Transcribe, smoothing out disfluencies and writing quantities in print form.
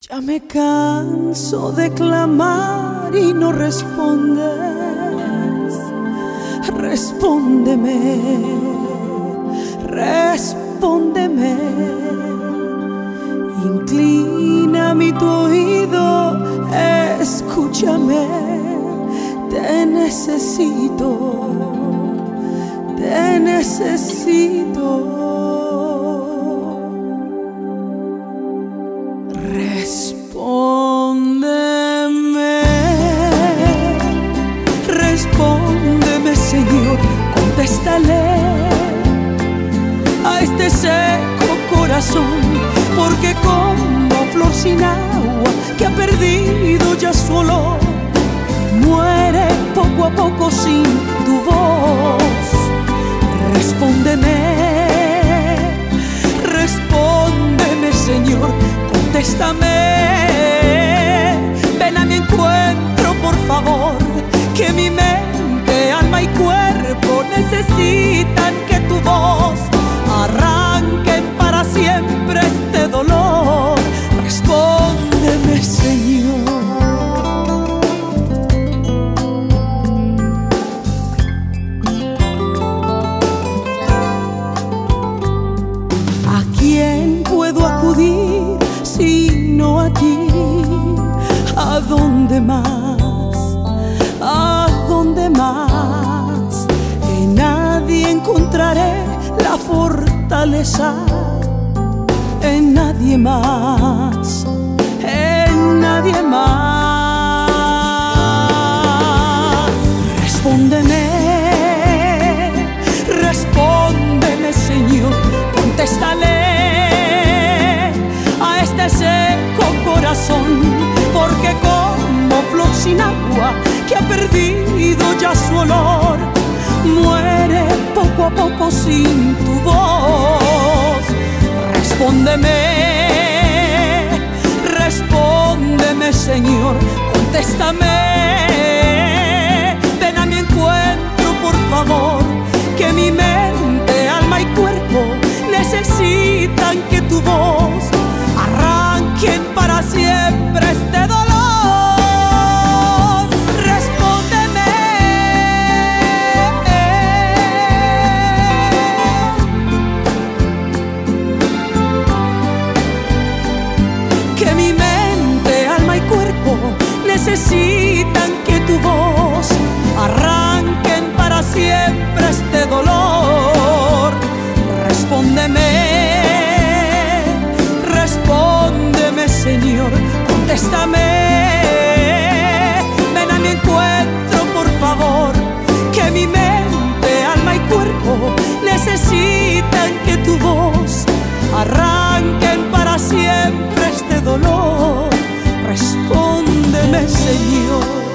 Ya me canso de clamar y no respondes. Respóndeme, respóndeme. Inclina tu oído, escúchame. Te necesito, te necesito. Respóndeme, respóndeme, Señor, contéstale a este seco corazón, porque como flor sin agua que ha perdido ya su olor, muere poco a poco sin tu voz. Respóndeme, respóndeme, Señor, contéstame. Ven a mi encuentro, por favor, que mi mente, alma y cuerpo necesitan que tu voz arranque para siempre este dolor. Respóndeme, Señor. ¿A quién puedo acudir sino a ti? ¿A dónde más? ¿A dónde más? En nadie encontraré la fortaleza, en nadie más, en nadie más. Respóndeme, respóndeme, Señor, contéstale a este seco corazón, porque como flor sin agua que ha perdido ya su olor, muere poco a poco sin tu voz. Respóndeme, respóndeme, Señor, contéstame. Ven a mi encuentro, por favor, que mi mente, alma y cuerpo necesitan que tu voz arranquen para siempre este dolor. Respóndeme, que mi mente, alma y cuerpo necesitan que tu voz arranquen para siempre este dolor. Respóndeme, respóndeme, Señor, contéstame. Ven a mi encuentro, por favor, que mi mente, alma y cuerpo necesitan que tu voz arranquen para siempre este dolor. Respóndeme, Señor.